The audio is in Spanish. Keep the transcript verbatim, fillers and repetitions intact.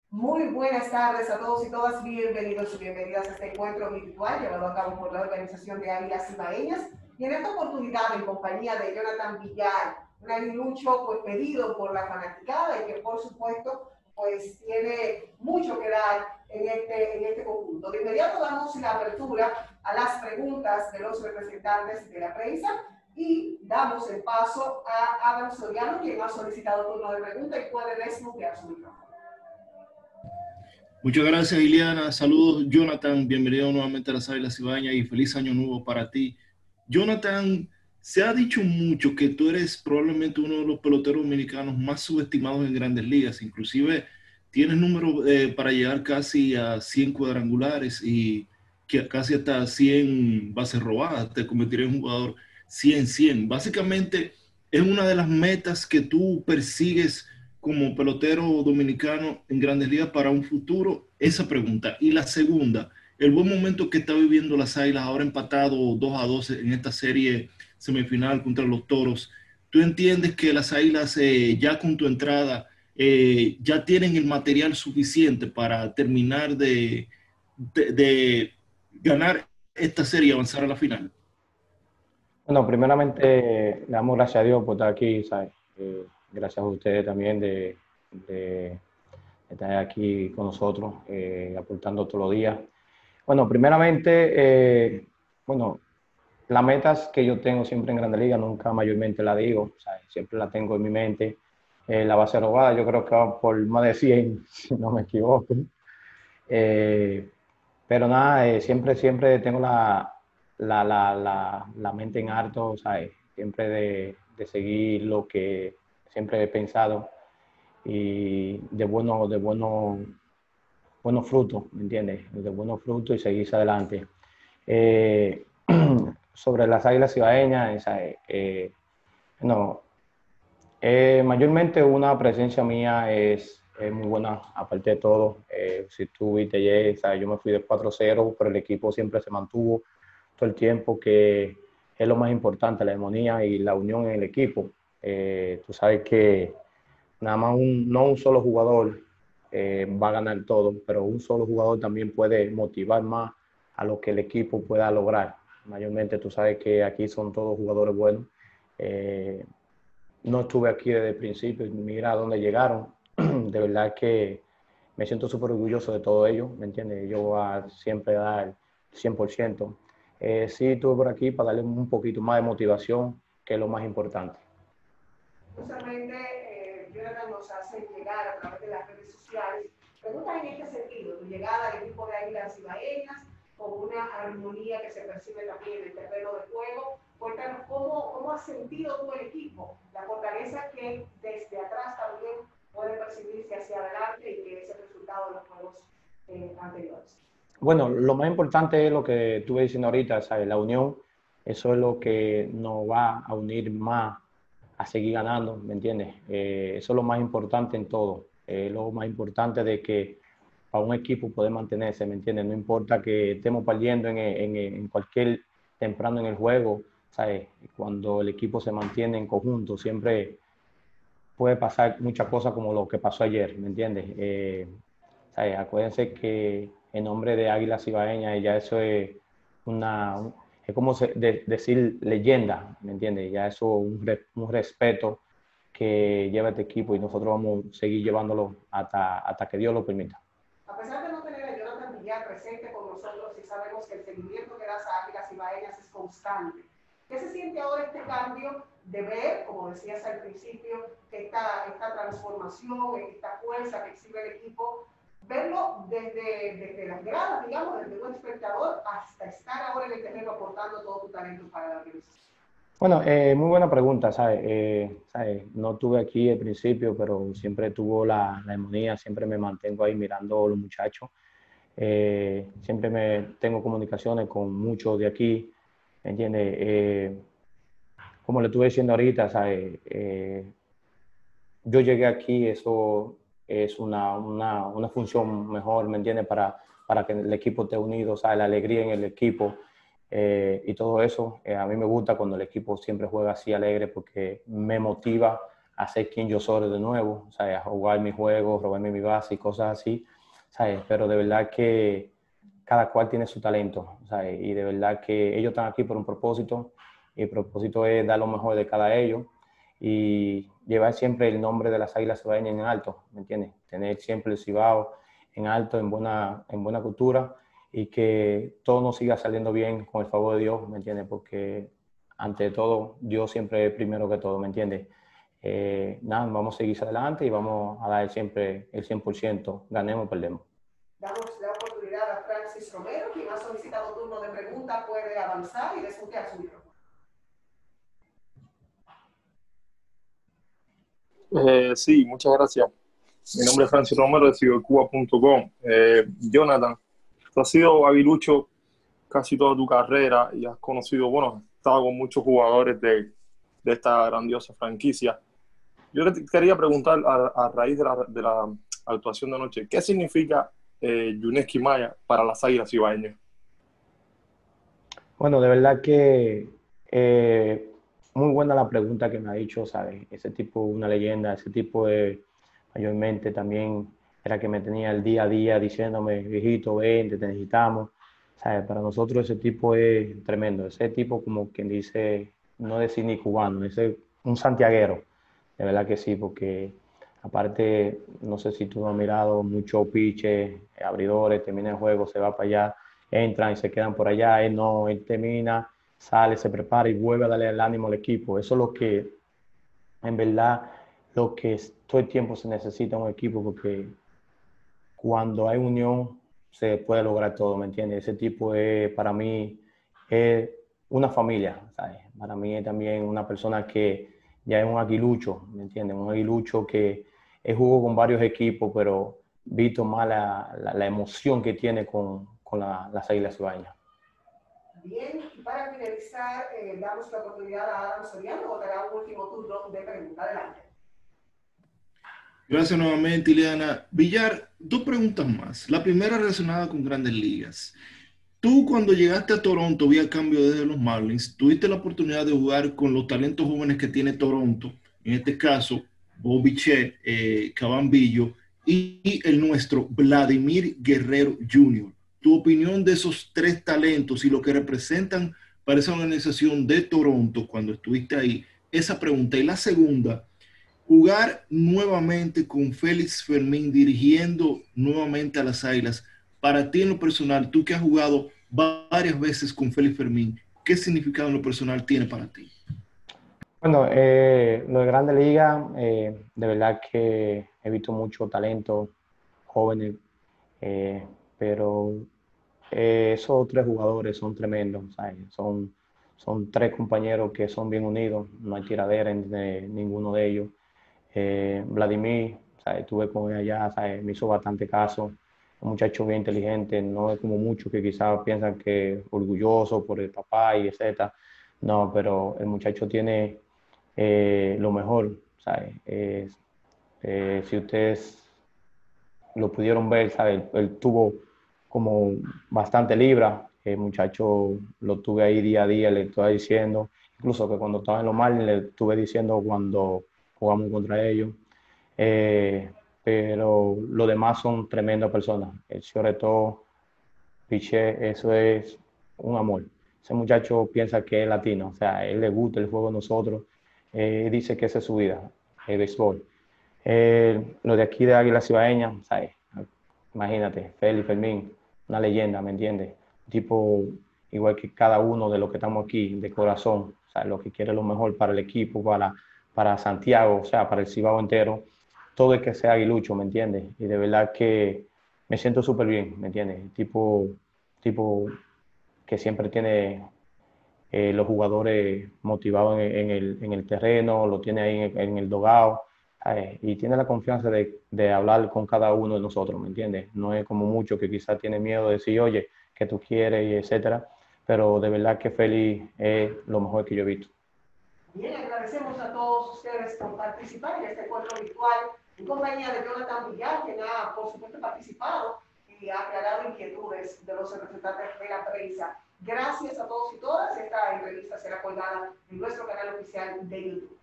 Muy buenas tardes a todos y todas, bienvenidos y bienvenidas a este encuentro virtual llevado a cabo por la Organización de Águilas Cibaeñas y en esta oportunidad en compañía de Jonathan Villar, un aguilucho pues pedido por la fanaticada y que por supuesto pues tiene mucho que dar en este, en este conjunto. De inmediato damos la apertura a las preguntas de los representantes de la prensa y damos el paso a Adam Soriano, quien ha solicitado turno de pregunta y puede desbloquear su micrófono. Muchas gracias, Iliana. Saludos, Jonathan. Bienvenido nuevamente a las Águilas Cibaeñas y feliz año nuevo para ti. Jonathan, se ha dicho mucho que tú eres probablemente uno de los peloteros dominicanos más subestimados en Grandes Ligas. Inclusive tienes números eh, para llegar casi a cien cuadrangulares y que casi hasta cien bases robadas. Te convertirías en un jugador cien cien. Básicamente es una de las metas que tú persigues como pelotero dominicano en Grandes Ligas para un futuro? Esa pregunta. Y la segunda, el buen momento que está viviendo las Águilas, ahora empatado dos a dos en esta serie semifinal contra los Toros. ¿Tú entiendes que las Águilas eh, ya con tu entrada eh, ya tienen el material suficiente para terminar de, de, de ganar esta serie y avanzar a la final? Bueno, primeramente le damos gracias a Dios por estar aquí, ¿sabes? Eh, gracias a ustedes también de, de estar aquí con nosotros, eh, aportando todos los días. Bueno, primeramente, eh, bueno, las metas que yo tengo siempre en Grandes Ligas, nunca mayormente la digo, ¿sabes? Siempre la tengo en mi mente. Eh, la base robada, yo creo que va por más de cien, si no me equivoco. Eh, pero nada, eh, siempre, siempre tengo la, la, la, la, la mente en alto, ¿sabes? Siempre de, de seguir lo que siempre he pensado y de buenos de bueno, buenos frutos, ¿me entiendes? De buenos frutos y seguir adelante. Eh, sobre las Águilas Cibaeñas, ¿sabes? Eh, no, eh, mayormente una presencia mía es, es muy buena, aparte de todo. Eh, si tú viste ayer, ¿sabes? Yo me fui de cuatro cero, pero el equipo siempre se mantuvo todo el tiempo, que es lo más importante, la armonía y la unión en el equipo. Eh, tú sabes que nada más un, no un solo jugador eh, va a ganar todo, pero un solo jugador también puede motivar más a lo que el equipo pueda lograr. Mayormente tú sabes que aquí son todos jugadores buenos. Eh, no estuve aquí desde el principio, mira a dónde llegaron. De verdad que me siento súper orgulloso de todo ello, ¿me entiendes? Yo voy a siempre dar cien por ciento. Eh, sí, estuve por aquí para darle un poquito más de motivación, que es lo más importante. Justamente, eh, Jonathan nos hace llegar a través de las redes sociales preguntas en este sentido, tu llegada al equipo de Águilas Cibaeñas, con una armonía que se percibe también en el terreno de juego. Cuéntanos cómo, cómo has sentido tú el equipo, la fortaleza que desde atrás también puede percibirse hacia adelante y que es el resultado de los juegos eh, anteriores. Bueno, lo más importante es lo que estuve diciendo ahorita, ¿sabes? La unión, eso es lo que nos va a unir más a seguir ganando, ¿me entiendes? Eh, eso es lo más importante en todo, eh, lo más importante de que para un equipo poder mantenerse, ¿me entiendes? No importa que estemos perdiendo en, en, en cualquier temprano en el juego, ¿sabes? Cuando el equipo se mantiene en conjunto, siempre puede pasar muchas cosas como lo que pasó ayer, ¿me entiendes? Eh, ¿sabes? Acuérdense que en nombre de Águilas Cibaeñas ya eso es una, es como se, de, decir leyenda, ¿me entiendes? Ya eso es un, re, un respeto que lleva este equipo y nosotros vamos a seguir llevándolo hasta, hasta que Dios lo permita. A pesar de no tener a Jonathan Villar presente con nosotros y sabemos que el seguimiento que das a Águilas Cibaeñas es constante, ¿qué se siente ahora este cambio de ver, como decías al principio, esta, esta transformación, esta fuerza que exhibe el equipo, verlo desde, desde las gradas, digamos, desde un espectador, hasta estar ahora en el terreno aportando todo tu talento para la organización? Bueno, eh, muy buena pregunta, ¿sabes? Eh, ¿sabes? No estuve aquí al principio, pero siempre tuvo la, la armonía, siempre me mantengo ahí mirando a los muchachos. Eh, siempre me tengo comunicaciones con muchos de aquí, ¿me entiendes? Eh, como le estuve diciendo ahorita, ¿sabes? Eh, yo llegué aquí, eso es una, una, una función mejor, ¿me entiendes? Para, para que el equipo esté unido, ¿sabes? La alegría en el equipo. Eh, y todo eso, eh, a mí me gusta cuando el equipo siempre juega así alegre porque me motiva a ser quien yo soy de nuevo, ¿sabes? A jugar mi juego, robarme mi base y cosas así, ¿sabes? Pero de verdad que cada cual tiene su talento, ¿sabes? Y de verdad que ellos están aquí por un propósito, y el propósito es dar lo mejor de cada ellos y llevar siempre el nombre de las Águilas Cibaeñas en alto, ¿me entiendes? Tener siempre el Cibao en alto, en buena, en buena cultura, y que todo nos siga saliendo bien con el favor de Dios, ¿me entiendes? Porque ante todo, Dios siempre es primero que todo, ¿me entiendes? Eh, nada, vamos a seguir adelante y vamos a dar siempre el cien por ciento, ganemos o perdemos. Damos la oportunidad a Francis Romero, quien ha solicitado turno de pregunta, puede avanzar y desmutear su micrófono. Eh, sí, muchas gracias. Mi nombre es Francis Romero de cibercuba punto com. Eh, Jonathan, tú has sido aguilucho casi toda tu carrera y has conocido, bueno, has estado con muchos jugadores de, de esta grandiosa franquicia. Yo te quería preguntar a, a raíz de la, de la actuación de anoche, ¿qué significa eh, Yuneski Maya para las Águilas Cibaeñas? Bueno, de verdad que eh, muy buena la pregunta que me ha dicho, ¿sabes? Ese tipo, una leyenda, ese tipo de, mayormente también era que me tenía el día a día diciéndome, viejito, ven, te necesitamos, ¿sabes? Para nosotros ese tipo es tremendo, ese tipo como quien dice, no decir ni cubano, ese un santiaguero, de verdad que sí, porque aparte, no sé si tú has mirado muchos piches, abridores, termina el juego, se va para allá, entran y se quedan por allá, él no, él termina, sale, se prepara y vuelve a darle el ánimo al equipo. Eso es lo que, en verdad, lo que todo el tiempo se necesita en un equipo, porque cuando hay unión se puede lograr todo, ¿me entiendes? Ese tipo es, para mí, es una familia, ¿sabes? Para mí es también una persona que ya es un aguilucho, ¿me entiendes? Un aguilucho que él jugó con varios equipos, pero visto más la, la, la emoción que tiene con, con la, las Águilas Cibaeñas. Bien, y para finalizar, eh, damos la oportunidad a Adam Soriano, que dará un último turno de pregunta. Adelante. Gracias nuevamente, Ileana. Villar, dos preguntas más. La primera relacionada con Grandes Ligas. Tú, cuando llegaste a Toronto, vía cambio desde los Marlins, tuviste la oportunidad de jugar con los talentos jóvenes que tiene Toronto, en este caso, Bo Bichette, eh, Cabambillo y, y el nuestro, Vladimir Guerrero junior Tu opinión de esos tres talentos y lo que representan para esa organización de Toronto cuando estuviste ahí, esa pregunta. Y la segunda, jugar nuevamente con Félix Fermín, dirigiendo nuevamente a las Águilas. Para ti en lo personal, tú que has jugado varias veces con Félix Fermín, ¿qué significado en lo personal tiene para ti? Bueno, eh, lo de Grandes Ligas, eh, de verdad que he visto mucho talento, jóvenes, eh, pero eh, esos tres jugadores son tremendos, ¿sabes? Son, son tres compañeros que son bien unidos, no hay tiradera entre ninguno de ellos. Eh, Vladimir, ¿sabes? Estuve con él allá, ¿sabes? Me hizo bastante caso, un muchacho bien inteligente, no es como muchos que quizás piensan que es orgulloso por el papá y etcétera. No, pero el muchacho tiene eh, lo mejor, ¿sabes? Eh, eh, si ustedes lo pudieron ver, ¿sabes? Él, él tuvo como bastante libra, el muchacho lo tuve ahí día a día, le estoy diciendo, incluso que cuando estaba en los Marlins le estuve diciendo cuando jugamos contra ellos, eh, pero los demás son tremendas personas, el sobre todo Piché, eso es un amor. Ese muchacho piensa que es latino, o sea, a él le gusta el juego de nosotros, eh, dice que esa es su vida, el béisbol. Eh, lo de aquí de Águila Cibaeña, ¿sabes? Imagínate, Félix Fermín, una leyenda, ¿me entiendes? Un tipo igual que cada uno de los que estamos aquí, de corazón, ¿sabes? Lo que quiere lo mejor para el equipo, para, para Santiago, o sea, para el Cibao entero. Todo es que sea aguilucho, ¿me entiendes? Y de verdad que me siento súper bien, ¿me entiendes? Tipo, tipo que siempre tiene eh, los jugadores motivados en, en, el, en el terreno, lo tiene ahí en, en el dogado, eh, y tiene la confianza de, de hablar con cada uno de nosotros, ¿me entiendes? No es como mucho que quizás tiene miedo de decir, oye, que tú quieres, y etcétera, pero de verdad que Félix es lo mejor que yo he visto. Bien, agradecemos a todos ustedes por participar en este encuentro virtual en compañía de Jonathan Villar, quien ha, por supuesto, participado y ha aclarado inquietudes de los representantes de la prensa. Gracias a todos y todas. Esta entrevista será colgada en nuestro canal oficial de YouTube.